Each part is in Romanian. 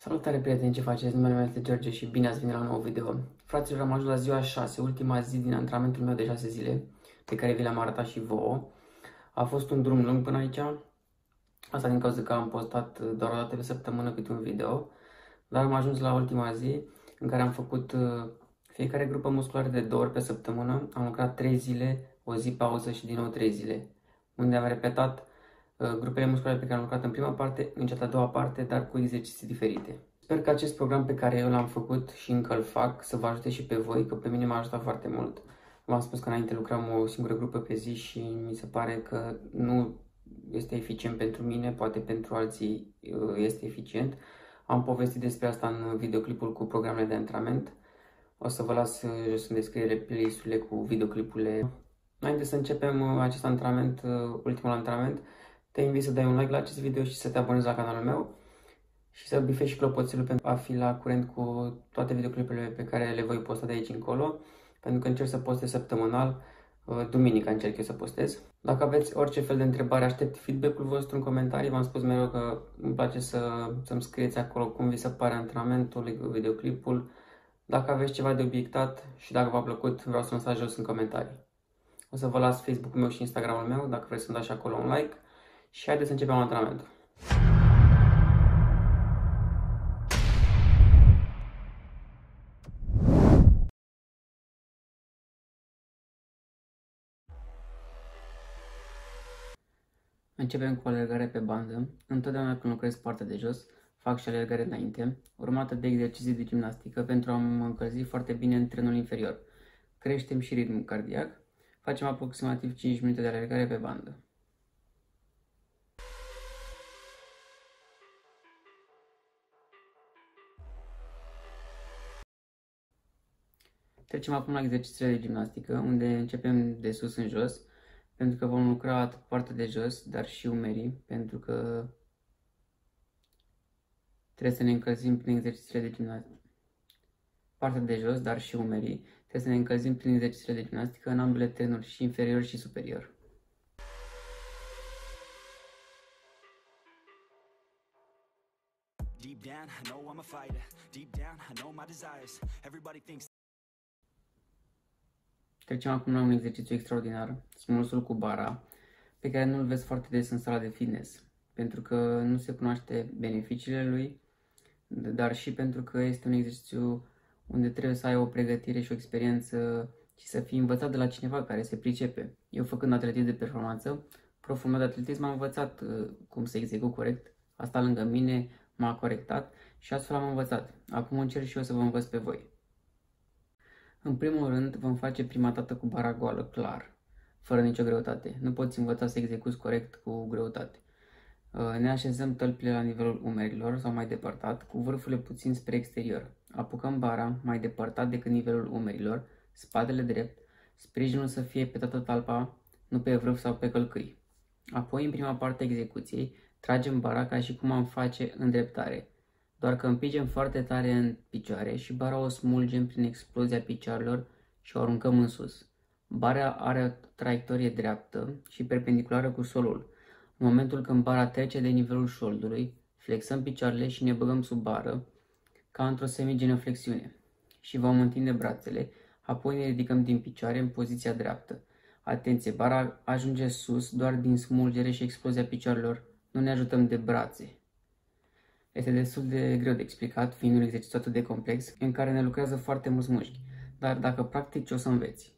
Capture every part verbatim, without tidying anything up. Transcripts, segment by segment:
Salutare prieteni, ce faceți? Numele meu este George și bine ați venit la un nou video. Fraților, am ajuns la ziua șase, ultima zi din antrenamentul meu de șase zile, pe care vi le-am arătat și vouă. A fost un drum lung până aici, asta din cauza că am postat doar o dată pe săptămână câte un video, dar am ajuns la ultima zi în care am făcut fiecare grupă musculară de două ori pe săptămână, am lucrat trei zile, o zi pauză și din nou trei zile, unde am repetat grupele musculare pe care am lucrat în prima parte, în cea de-a doua parte, dar cu exerciții diferite. Sper că acest program pe care eu l-am făcut și încă îl fac să vă ajute și pe voi, că pe mine m-a ajutat foarte mult. V-am spus că înainte lucram o singură grupă pe zi și mi se pare că nu este eficient pentru mine, poate pentru alții este eficient. Am povestit despre asta în videoclipul cu programele de antrenament. O să vă las jos în descriere playlist-urile cu videoclipurile. Înainte să începem acest antrenament, ultimul antrenament, te invit să dai un like la acest video și să te abonezi la canalul meu și să bifezi și clopoțelul pentru a fi la curent cu toate videoclipurile pe care le voi posta de aici încolo, pentru că încerc să postez săptămânal, duminica încerc eu să postez. Dacă aveți orice fel de întrebare, aștept feedback-ul vostru în comentarii. V-am spus mereu că îmi place să, să-mi scrieți acolo cum vi se pare antrenamentul, videoclipul. Dacă aveți ceva de obiectat și dacă v-a plăcut, vreau să lăsați jos în comentarii. O să vă las Facebook-ul meu și Instagram-ul meu, dacă vreți să-mi dați acolo un like. Și haideți să începem antrenamentul. Începem cu alergare pe bandă. Întotdeauna când lucrez partea de jos, fac și alergare înainte, urmată de exerciții de gimnastică pentru a mă încălzi foarte bine în trenul inferior. Creștem și ritmul cardiac. Facem aproximativ cinci minute de alergare pe bandă. Trecem acum la exercițiile de gimnastică, unde începem de sus în jos, pentru că vom lucra atât partea de jos, dar și umerii, pentru că trebuie să ne încălzim prin exercițiile de gimnastică. Partea de jos, dar și umerii, trebuie să ne încălzim prin exercițiile de gimnastică în ambele trenuri, și inferior și superior. Trecem acum la un exercițiu extraordinar, smulsul cu bara, pe care nu-l vezi foarte des în sala de fitness, pentru că nu se cunoaște beneficiile lui, dar și pentru că este un exercițiu unde trebuie să ai o pregătire și o experiență și să fii învățat de la cineva care se pricepe. Eu, făcând atletism de performanță, proful meu de atletism m-a învățat cum să execut corect, a stat lângă mine, m-a corectat și astfel am învățat. Acum încerc și eu să vă învăț pe voi. În primul rând, vom face prima dată cu bara goală, clar, fără nicio greutate. Nu poți învăța să execuți corect cu greutate. Ne așezăm tălpile la nivelul umerilor sau mai depărtat, cu vârfurile puțin spre exterior. Apucăm bara mai depărtat decât nivelul umerilor, spatele drept, sprijinul să fie pe toată talpa, nu pe vârf sau pe călcâi. Apoi, în prima parte a execuției, tragem bara ca și cum am face îndreptare. Doar că împingem foarte tare în picioare și bara o smulgem prin explozia picioarelor și o aruncăm în sus. Bara are o traiectorie dreaptă și perpendiculară cu solul. În momentul când bara trece de nivelul șoldului, flexăm picioarele și ne băgăm sub bară, ca într-o semigenoflexiune, și vom întinde brațele, apoi ne ridicăm din picioare în poziția dreaptă. Atenție, bara ajunge sus doar din smulgere și explozia picioarelor, nu ne ajutăm de brațe. Este destul de greu de explicat, fiind un exercițiu atât de complex, în care ne lucrează foarte mulți mușchi, dar dacă practici o să înveți.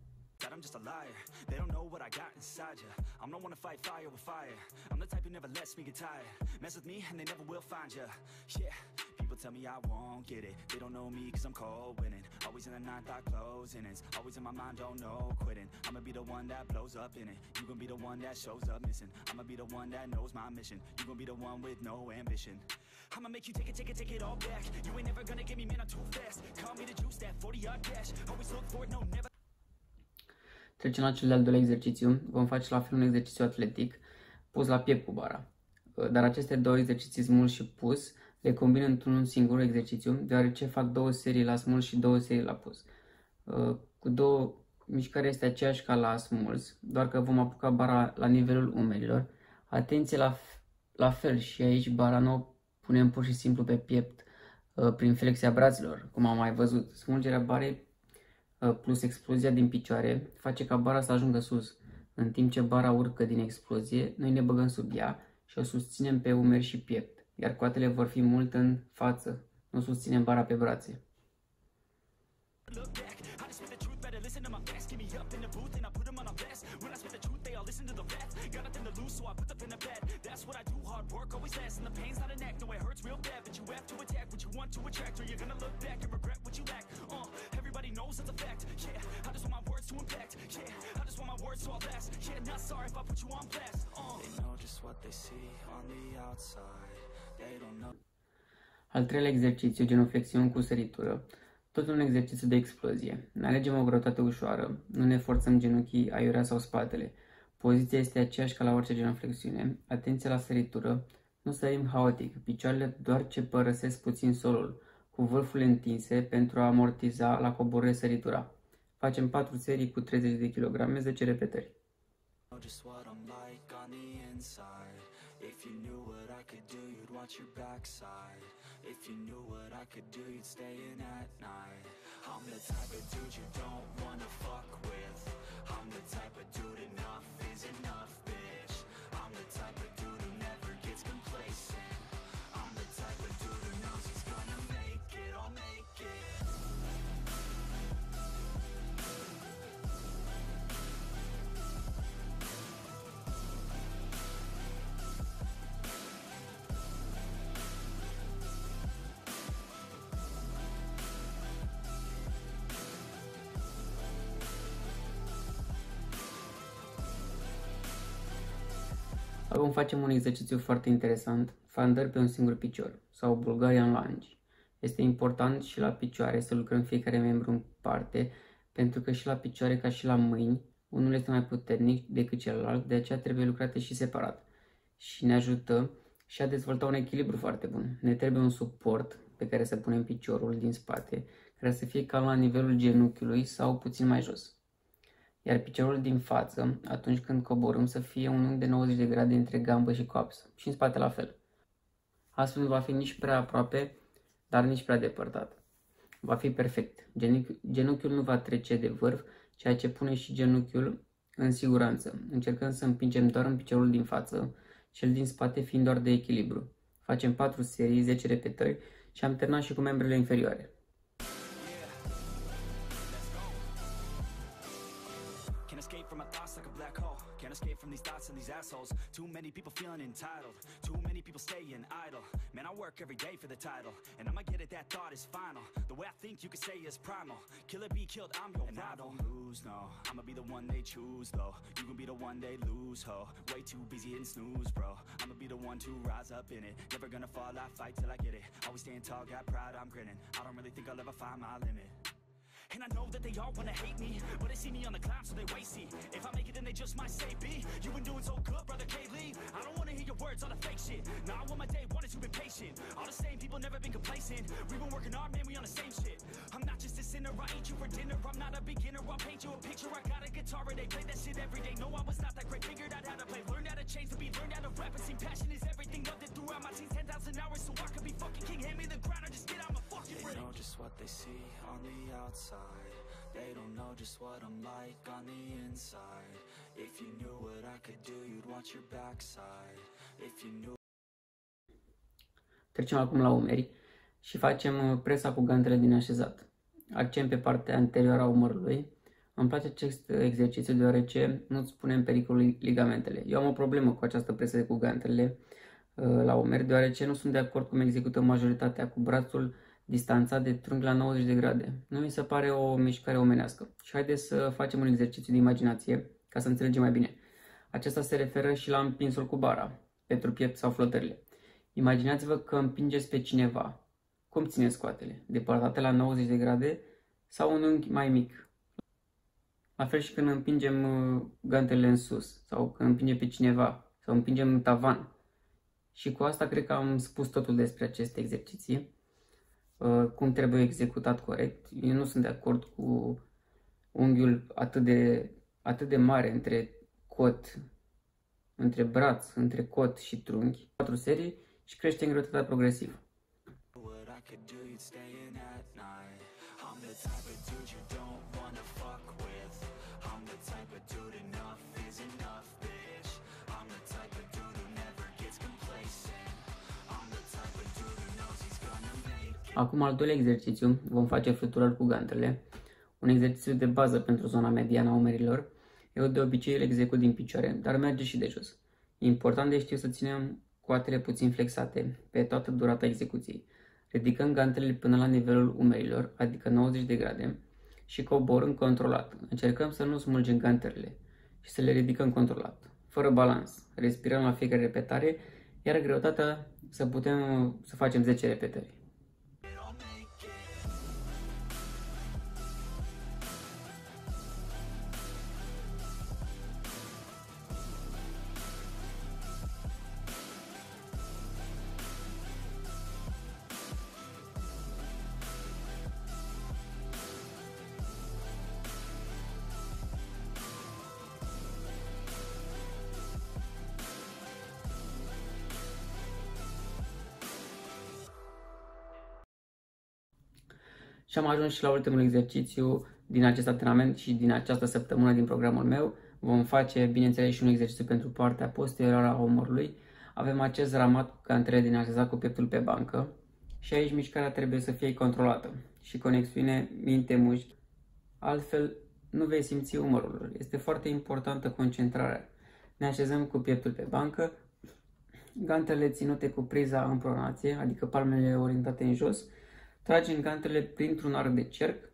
I'm not one to fight fire with fire. I'm the type who never lets me get tired. Mess with me and they never will find you. Yeah, people tell me I won't get it. They don't know me cause I'm cold winning. Always in the ninth, I closing it's always in my mind, don't know quitting. I'ma be the one that blows up in it. You gon' be the one that shows up missing. I'ma be the one that knows my mission. You gon' be the one with no ambition. I'ma make you take it, take it, take it all back. You ain't never gonna get me, man, I'm too fast. Call me the juice, that forty yard dash. Always look for it, no, never. Trecem la cel de-al doilea exercițiu. Vom face la fel un exercițiu atletic, pus la piept cu bara. Dar aceste două exerciții, smuls și pus, le combin într-un singur exercițiu, deoarece fac două serii la smuls și două serii la pus. Cu două, mișcarea este aceeași ca la smuls, doar că vom apuca bara la nivelul umerilor. Atenție la, la fel și aici bara nu punem pur și simplu pe piept prin flexia braților, cum am mai văzut. Smulgerea barei plus explozia din picioare face ca bara să ajungă sus. În timp ce bara urcă din explozie, noi ne băgăm sub ea și o susținem pe umeri și piept, iar coatele vor fi mult în față. Nu susținem bara pe brațe. Al treilea exercițiu, genuflexiuni cu săritură. Tot un exercițiu de explozie. Ne alegem o greutate ușoară, nu ne forțăm genunchii, aiurea sau spatele. Poziția este aceeași ca la orice genuflexiune. Atenție la săritură, nu sărim haotic, picioarele doar ce părăsesc puțin solul, cu vârfurile întinse pentru a amortiza la coborâre săritura. Facem patru serii cu treizeci de kilograme, zece repetări. If you knew what I could do, you'd watch your backside. If you knew what I could do, you'd stay in at night. I'm the type of dude you don't wanna fuck with. I'm the type of dude enough is enough, bitch. I'm the type of dude who never gets complacent. I'm the type of dude who knows he's gonna make it, I'll make it. Acum facem un exercițiu foarte interesant, fandări pe un singur picior sau Bulgarian lunge. Este important și la picioare să lucrăm fiecare membru în parte, pentru că și la picioare ca și la mâini, unul este mai puternic decât celălalt, de aceea trebuie lucrate și separat. Și ne ajută și a dezvolta un echilibru foarte bun. Ne trebuie un suport pe care să punem piciorul din spate, care să fie cam la nivelul genunchiului sau puțin mai jos. Iar piciorul din față, atunci când coborâm, să fie un unghi de nouăzeci de grade între gambă și coapsă și în spate la fel. Astfel nu va fi nici prea aproape, dar nici prea depărtat. Va fi perfect. Genunchiul nu va trece de vârf, ceea ce pune și genunchiul în siguranță. Încercăm să împingem doar în piciorul din față, cel din spate fiind doar de echilibru. Facem patru serii, zece repetări și am terminat și cu membrele inferioare. Can't escape from these thoughts and these assholes. Too many people feeling entitled. Too many people staying idle. Man, I work every day for the title, and I'ma get it, that thought is final. The way I think you could say is primal. Kill it, be killed, I'm your and rival. I don't lose, no. I'ma be the one they choose, though. You can be the one they lose, ho. Way too busy and snooze, bro. I'ma be the one to rise up in it. Never gonna fall, I fight till I get it. Always staying tall, got pride, I'm grinning. I don't really think I'll ever find my limit. And I know that they all wanna hate me, but they see me on the climb, so they wait, see. If I make it, then they just might say, B, you been doing so good, brother K-Lee. I don't wanna hear your words, all the fake shit. Now I want my day one is you've been patient. All the same people, never been complacent. We've been working hard, man, we on the same shit. I'm not just a sinner, I ain't you for dinner. I'm not a beginner, I'll paint you a picture. I got a guitar and they play that shit every day. No, I was not that great, figured out how to play. Learned how to change the beat, learned how to rap and sing. Passion is everything, loved it throughout my teens. ten thousand hours so I could be fucking king. Hand me the ground or just get out my fucking ring. They know just what they see on the outside. They don't know just what I'm like on the inside. If you knew what I could do, you'd watch your backside. If you knew. Trecem acum la umeri și facem presa cu gantele din așezat. Accent pe partea anterioară a umărului. Îmi place acest exercițiu deoarece nu-ți pune în pericol ligamentele. Eu am o problemă cu această presă cu gantele la umeri, deoarece nu sunt de acord cum execută majoritatea cu brațul distanțat de trunchi la nouăzeci de grade. Nu mi se pare o mișcare omenească. Și haideți să facem un exercițiu de imaginație ca să înțelegem mai bine. Acesta se referă și la împinsul cu bara, pentru piept sau flotările. Imaginați-vă că împingeți pe cineva. Cum țineți scoatele? Depărtate la nouăzeci de grade sau un unghi mai mic? La fel și când împingem gantele în sus sau când împingem pe cineva sau împingem în tavan. Și cu asta cred că am spus totul despre aceste exerciții. Cum trebuie executat corect. Eu nu sunt de acord cu unghiul atât de, atât de mare între cot, între braț, între cot și trunchi. Patru serii și crește în greutatea progresiv. Acum, al doilea exercițiu, vom face fluturări cu gantele, un exercițiu de bază pentru zona mediană a umerilor. Eu de obicei îl execut din picioare, dar merge și de jos. E important de știut să ținem coatele puțin flexate pe toată durata execuției. Ridicăm gantele până la nivelul umerilor, adică nouăzeci de grade, și coborâm controlat. Încercăm să nu smulgem gantelele și să le ridicăm controlat, fără balans. Respirăm la fiecare repetare, iar greutatea să putem să facem zece repetări. Și am ajuns și la ultimul exercițiu din acest antrenament și din această săptămână din programul meu. Vom face, bineînțeles, și un exercițiu pentru partea posterioară a umărului. Avem acest ramat cu gantele din așezat cu pieptul pe bancă și aici mișcarea trebuie să fie controlată și conexiune minte-mușchi, altfel nu vei simți umărul. Este foarte importantă concentrarea. Ne așezăm cu pieptul pe bancă, gantele ținute cu priza în pronație, adică palmele orientate în jos. Tragem gantele printr-un arc de cerc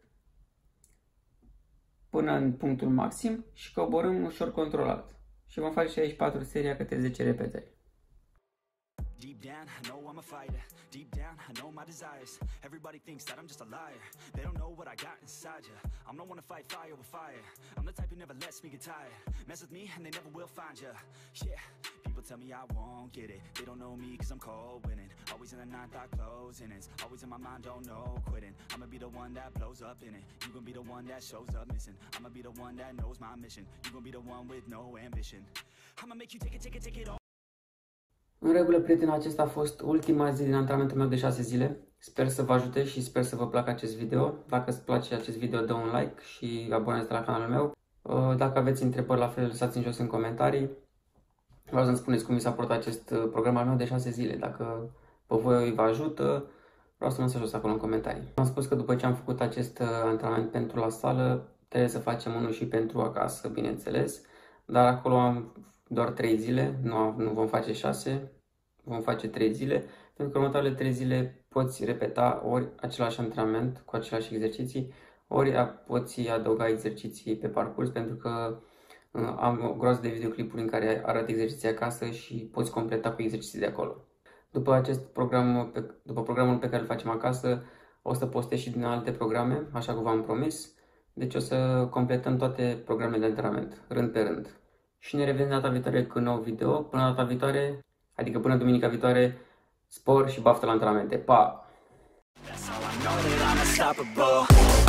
până în punctul maxim și coborâm ușor controlat. Și vom face și aici patru serii câte zece repetări. Deep down, I know I'm a fighter. Deep down, I know my desires. Everybody thinks that I'm just a liar. They don't know what I got inside you. I'm not one to fight fire with fire. I'm the type who never lets me get tired. Mess with me and they never will find you. Yeah, people tell me I won't get it. They don't know me cause I'm cold winning. Always in the ninth, I closing it. Always in my mind, don't know quitting. I'ma be the one that blows up in it. You gon' be the one that shows up missing. I'ma be the one that knows my mission. You gon' be the one with no ambition. I'ma make you take it, take it, take it all. În regulă, prieteni, acesta a fost ultima zi din antrenamentul meu de șase zile. Sper să vă ajute și sper să vă placă acest video. Dacă îți place acest video, dă un like și abonează-te la canalul meu. Dacă aveți întrebări, la fel, lăsați în jos în comentarii. Vreau să-mi spuneți cum mi s-a părut acest program al meu de șase zile. Dacă pe voi vă ajută, vreau să lăsați jos acolo în comentarii. Am spus că după ce am făcut acest antrenament pentru la sală, trebuie să facem unul și pentru acasă, bineînțeles. Dar acolo am doar trei zile, nu, nu vom face șase, vom face trei zile, pentru că următoarele trei zile poți repeta ori același antrenament cu aceleași exerciții, ori poți adăuga exerciții pe parcurs, pentru că uh, am o groază de videoclipuri în care arăt exerciții acasă și poți completa cu exerciții de acolo. După acest program, pe, după programul pe care îl facem acasă, o să postez și din alte programe, așa cum v-am promis, deci o să completăm toate programele de antrenament, rând pe rând. Și ne revedem data viitoare cu un nou video. Până data viitoare, adică până duminica viitoare, spor și baftă la antrenamente. Pa!